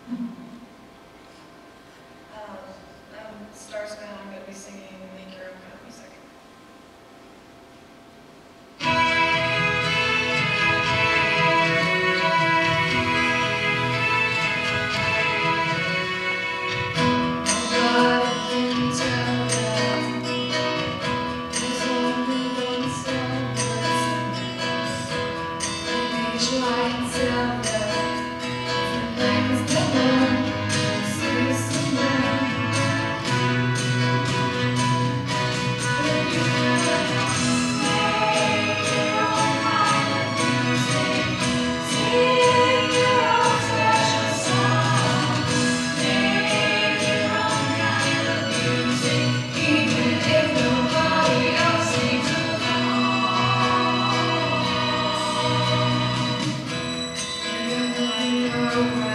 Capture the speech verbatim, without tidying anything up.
Um, um, Stars Band, I'm going to be singing Make Your Own Kind of Music. God, I can tell that there's only one sound that's maybe try and tell that the things that learn, seriously learn. But you make your own kind of music, sing your own special song, make your own kind of music, even if nobody else sings along. You know